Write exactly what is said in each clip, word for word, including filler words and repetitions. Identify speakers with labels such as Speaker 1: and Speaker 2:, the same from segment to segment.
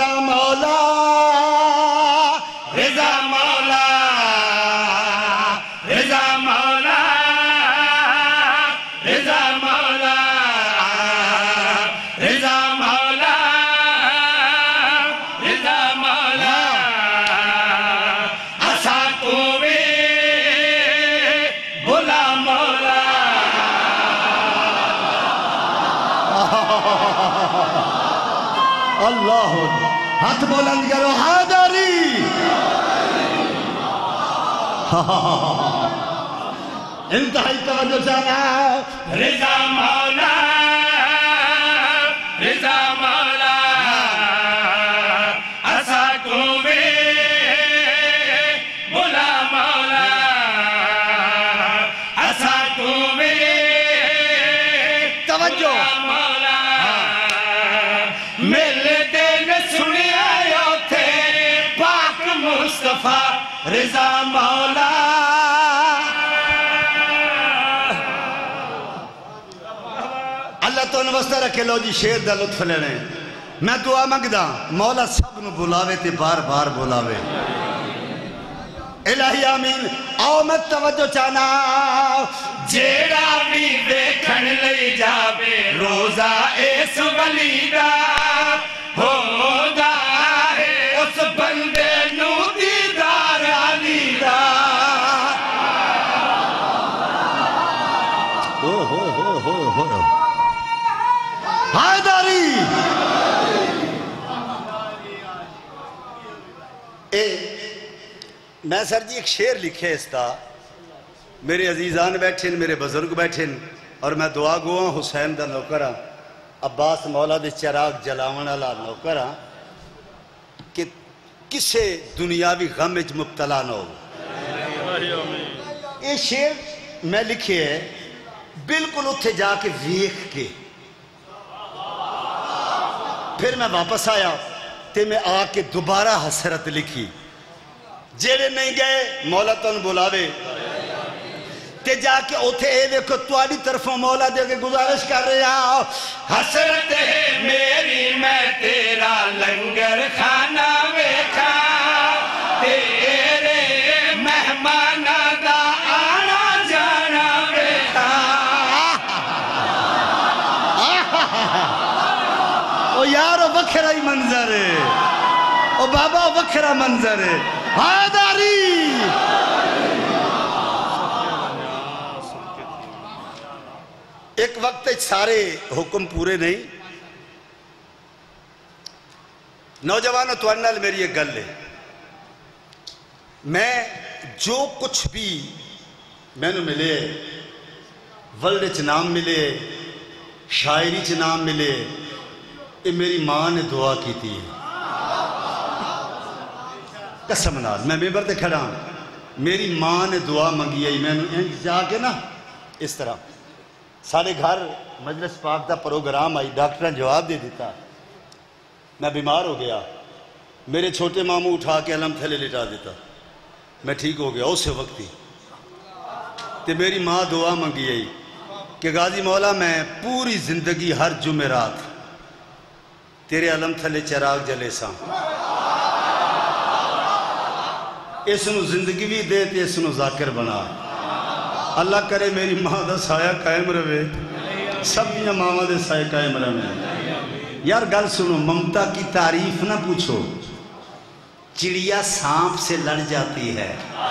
Speaker 1: رضا مولا رضا مولا رضا مولا رضا مولا رضا مولا رضا مولا اسا تو بھی بھلا مولا اللہ ہاتھ بلند کرو حیدری انتہائی توجہ چاہنا رضا مولا رضا مولا اسا کو بھی بھلا مولا اسا کو بھی توجہ مولا ملتے نے سنیا یو تھے پاک مصطفیٰ رضا مولا اللہ تو نوستہ رکھے لو جی شیر دا لطف لینے میں دعا مانگدا مولا سب نو بلاوے تے بار بار بلاوے الہی آمین آؤ میں توجہ چاہنا جیڑا بھی دیکھن لئی جاوے روزہ اس ولی دا ہو دا ہے اس بندے نو دیدار علی دا ہو ہو ہو ہو ہو حیدری اے میں سر جی ایک شعر لکھے اس تا میرے عزیزان بیٹھن میرے بزرگ بیٹھن اور میں دعا گواں حسین دا نوکرہ عباس مولا دے چراغ جلاون والا نوکرہ کہ کسے دنیاوی غم وچ مبتلا نہ ہو یہ شعر میں لکھے ہے بالکل اتھے جا کے ویکھ کے پھر میں واپس آیا تے میں آ کے دوبارہ حسرت لکھی جیڑے نہیں گئے مولا تن بلاوے تے جا کے اوتھے اے دیکھو تواڈی طرفوں مولا دے کے گزارش کر رہے ہیں حسرت ہے میری میں تیرا لنگر خانہ ویکھا تیرے مہمان دا آنا جانا ویکھا او یارو وکھرا ہی منظر ہے او بابا وکھرا منظر ہے حیدری ایک وقت سارے حکم پورے نہیں نوجوانوں تو انال میری ایک گل ہے میں جو کچھ بھی میں نے ملے ورلڈ چ نام ملے شاعری چ نام ملے یہ میری ماں نے دعا کی تھی قسم نال میں ممبر تے کھڑا ہوں میری ماں نے دعا منگی ہے میں نے جا کے نا اس طرح سارے گھر مجلس پاک دا پروگرام آئی ڈاکٹر نے جواب دے دیتا میں بیمار ہو گیا میرے چھوٹے ماموں اٹھا کے علم تھلے لٹا دیتا میں ٹھیک ہو گیا اسے وقت ہی تے میری ماں دعا منگی ہے کہ غازی مولا میں پوری زندگی ہر جمعرات تیرے علم تھلے چراغ جلے ساں اس نو زندگی بھی دے تے اس نو ذاکر بنا اللہ کرے میری ماں دا سایہ قائم رہے سب دیا ماما دے سایہ قائم رہے یار گل سنو ممتا کی تعریف نہ پوچھو چڑیا سانپ سے لڑ جاتی ہے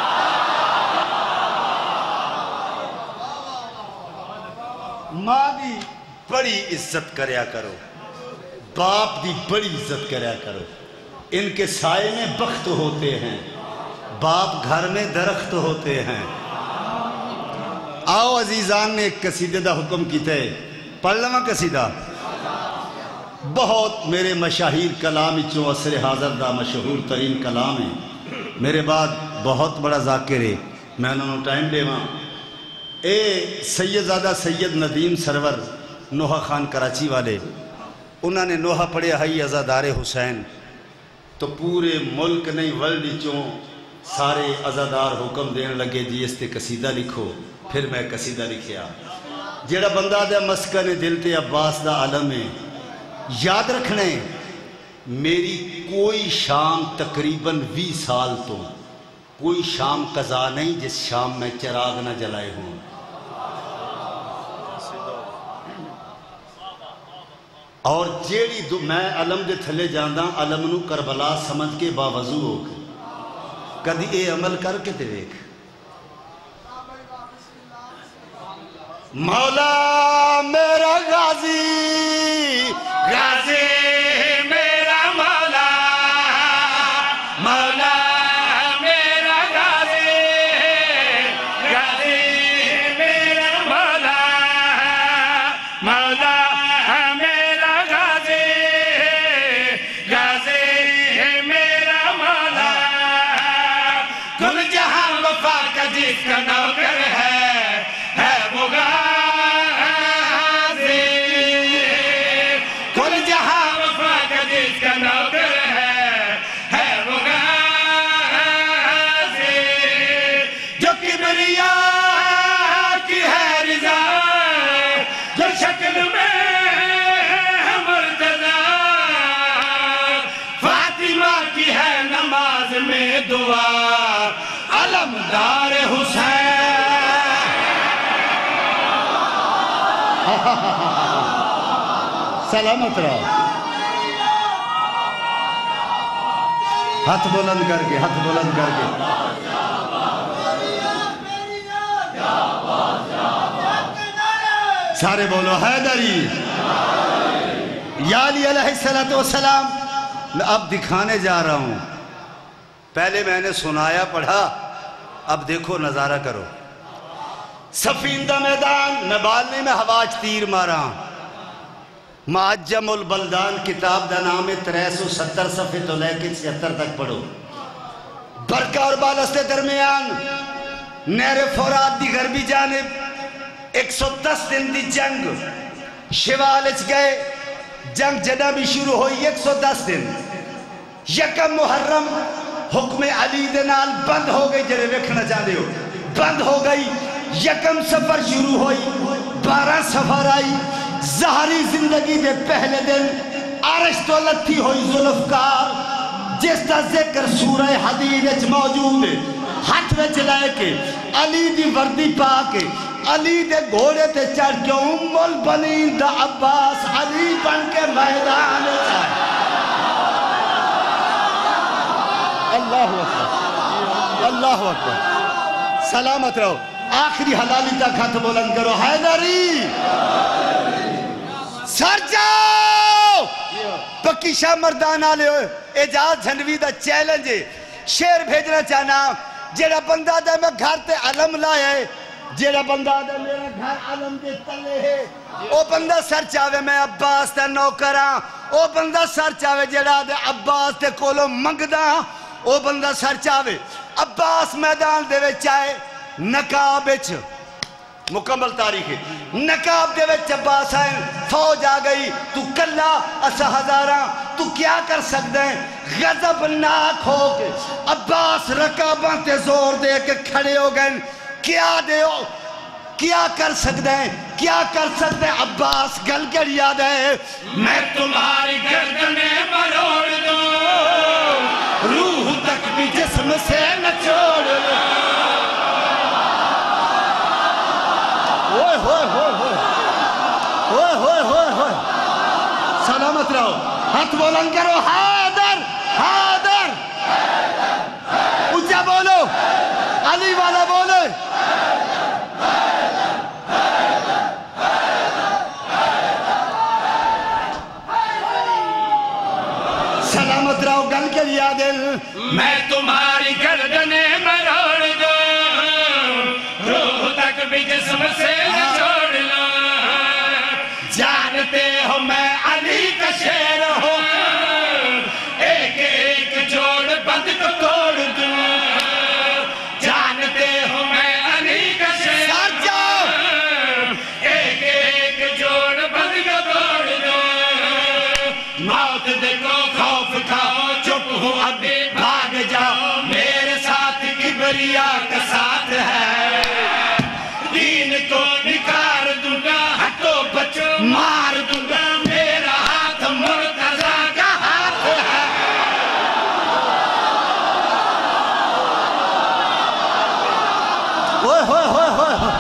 Speaker 1: ماں دی بڑی عزت کریا کرو باپ دی بڑی عزت کریا کرو ان کے سائے میں بخت ہوتے ہیں باپ گھر میں درخت ہوتے ہیں آؤ عزیزان نے ایک قصیدے دا حکم کیتا ہے پڑھ لما قصیدہ بہت میرے مشاہیر کلام چو عصر حاضر دا مشہور ترین کلام ہے میرے بعد بہت بڑا ذاکر ہے میں انہوں ٹائم دے ماں اے سید زادہ سید ندیم سرور نوحہ خان کراچی والے انہوں نے نوحہ پڑھے ہائی عزادار حسین تو پورے ملک نہیں ورلڈ چوں سارے عزادار حکم دین لگے جی اس تے قصیدہ لکھو پھر میں قصیدہ لکھیا جیڑا بندہ دے مسکن دل تے عباس دا عالم ہے یاد رکھنے میری کوئی شام تقریباً وی سال تو کوئی شام قضا نہیں جس شام میں چراغ نہ جلائے ہوں. اور جیڑی دو میں علم دے تھلے جاندہ علم نو کربلا سمجھ کے باوضو ہو گئے. کدی اے عمل کر کے تے دیکھ. مولا میرا غازی غازی میرا مولا مولا میرا غازی غازی میرا مولا مولا میرا غازی غازی میرا مولا کل جہاں وفا کا جس کا نوکر ہے ہے وہ غازی. کل جہاں وفا کا جس کا نوکر ہے ہے وہ غازی. جو کبریاء کی ہے رضا جو شکل میں ہے مرتضی فاطمہ کی ہے نماز میں دعا علمدار حسین. سلامت رہو. ہاتھ بلند کر کے ہاتھ بلند کر کے سارے بولو حیدری یا علی علیہ السلام. میں اب دکھانے جا رہا ہوں. پہلے میں نے سنایا پڑھا, اب دیکھو نظارہ کرو. سفیندہ میدان میں بالنے میں ہواج تیر مارا. معجم البلدان کتاب دا نام ترہ سو ستر صفحے تو لے کے چھہتر تک پڑھو. برکہ اور بالستے درمیان نہر فرات دی غربی جانب ایک سو دس دن دی جنگ شوالچ گئے. جنگ جنہ بھی شروع ہوئی ایک سو دس دن. یکم محرم حکم علی دے نال بند ہو گئی. جنہیں رکھنا چاہتے ہو بند ہو گئی. یکم سفر شروع ہوئی, بارہ سفر آئی. ظاہری زندگی دے پہلے دن عرش تو لتھی ہوئی ذوالفقار جس کا ذکر سورہ حدید اچ موجود ہے. ہاتھ میں چلائے کے علی دی وردی پا کے علی دے گھوڑے تے چڑھ کے ام البنین دا عباس علی بن کے میدان چاہے. اللہ اکبر اللہ اکبر. سلامت رہو. آخری حلالی تک ہاتھ بلند کرو. حیدری سر جاؤ. پکی شاہ مردان آلے ہوئے اعجاز جھنوی دا چیلنج ہے. شیر بھیجنا چاہنا جیڑا بندہ دے میں گھر تے علم لائے ہے, جیڑا بندہ دے میرا گھر علم دے تلے ہے, او بندہ سر چاہوے میں عباس تے نوکراں. او بندہ سر چاہوے جیڑا دے عباس تے کولو منگداں. او بندہ سر چاہوے عباس میدان دے وے چاہے نقاب اچھ مکمل تاریخ ہے. نقاب دے وچ عباس آئیں فوج آ گئی. تو کلا اسا ہزاراں تو کیا کر سکتے ہیں؟ غضب ناک ہو کے عباس رکاباں تے زور دے کے کھڑے ہو گئے. کیا دے ہو کیا کر سکتے ہیں کیا کر سکتے ہیں؟ عباس گل کر یاد ہے میں تمہاری گردنیں مروڑ دوں روح تک بھی جسم سے نہ چھوڑ دوں. ہوئے ہوئے ہوئے ہوئے ہوئے ہوئے ہوئے ہوئے. سلامت رہو. ہاتھ بلند کرو. حیدر حیدر اونچا بولو. علی والا بولو. سلامت رہو. گل کے لیا دل میں تمہاری گردنیں مروڑ دوں روح تک بھی جسم سے چھوڑ لوں. جانتے ہو میں علی کا شیر ہوں ایک ایک جوڑ بند کو توڑ دوں. جانتے ہو میں علی کا شیر ہوں ایک ایک جوڑ بند کو توڑ دوں. موت دیکھو خوف کھاؤ چپ ہو ابھی بھاگ جاؤ میرے ساتھ کبریاء کا ساتھ ہے. دین کو ہوئے ہوئے ہوئے ہوئے